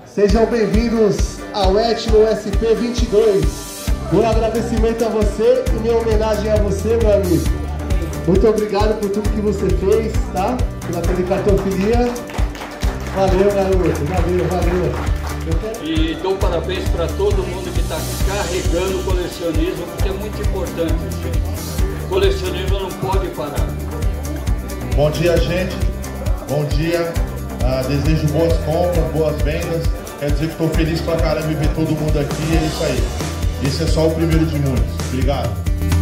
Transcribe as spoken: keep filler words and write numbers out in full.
Sejam bem-vindos ao Etno S P vinte e dois. Meu agradecimento a você e minha homenagem a você, meu amigo. Muito obrigado por tudo que você fez, tá? Pela telecartofilia. Valeu, garoto. Valeu, valeu. Quero... E dou parabéns para todo mundo que está carregando o colecionismo, porque é muito importante, gente. O colecionismo não pode parar. Bom dia, gente. Bom dia. Uh, desejo boas compras, boas vendas. Quer dizer que estou feliz pra caramba em ver todo mundo aqui. É isso aí. Esse é só o primeiro de muitos. Obrigado.